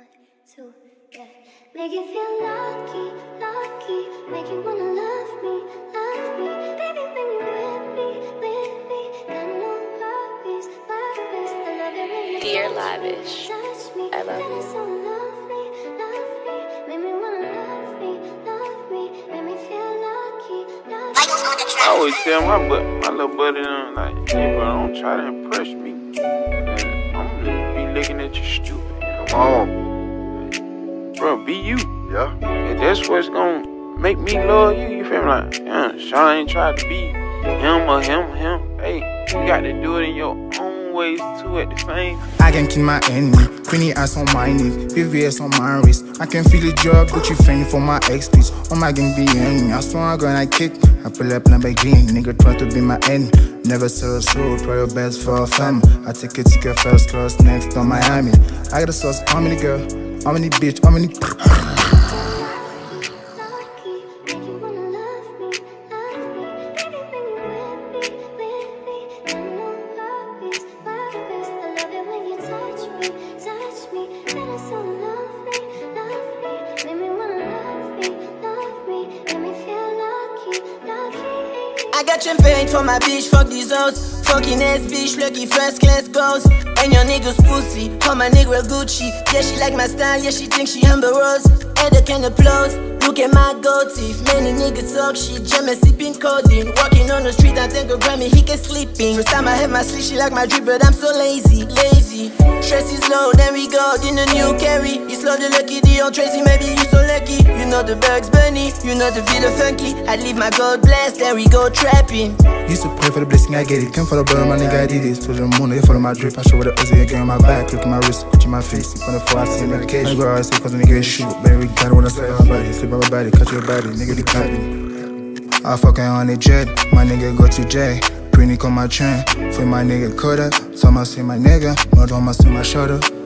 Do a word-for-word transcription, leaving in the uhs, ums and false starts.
two, yeah. Make you feel lucky, lucky. Make you wanna love me, love me. Baby, when you with me, with me. Got no worries, worries. I love it when you Dear touch Lavish, me, touch me. I love That you. is so lovely, lovely. Make me wanna love me, love me. Make me feel lucky, lucky. I always tell my butt, my little buddy, them, like, hey, bro, don't try to impress me. And I'm gonna be looking at you stupid. Come on. Bro, be you. Yeah. And that's what's gonna make me love you. You feel me? Like, yeah, Sean ain't trying to be him or him, him. Hey, you got to do it in your own ways too at the same time. I can kill my enemy. Queenie ass on my knee, P V S on my wrist. I can feel the drug, but you friendly for my ex bitch. Oh my gang be enemy. I swear I'm gonna kick. I pull up Lamborghini, nigga try to be my enemy. Never sell a soul, try your best for a family. I take a ticket first class next on Miami. I got a sauce, how many girl, how many bitch, how many. I got champagne for my bitch, fuck these hoes. Fucking ass bitch, lucky first class goes. And your niggas pussy, call my nigga Gucci. Yeah, she like my style, yeah, she thinks she Amber Rose. And the kind of applause, look at my gold teeth. Many niggas talk shit, jamming, sipping codeine. Walking on the street, I think a Grammy, he can sleeping. First time I have my sleep, she like my drip, but I'm so lazy, lazy. Stress is low, then we go in the new carry. You slow the lucky D on Tracy, maybe you so lucky. You know the Bugs Bunny, you know the Villa Funky. I leave my gold blast, there we go trapping. Used to pray for the blessing, I get it. Come for the bird, my nigga, I did this. To the moon, they follow my drip. I show with the Uzi again on my back. Look at my wrist, put in my face. Sleep on the floor, I see medication. I go out, I say, cause the nigga is shoot. Baby, got it when I say my body. Sleep on my body, cut your body, nigga, be clapping. I fucking on the jet, my nigga go to J. Pretty on my train, for my nigga Kodak. Some I see my nigga, no don't I see my shoulder.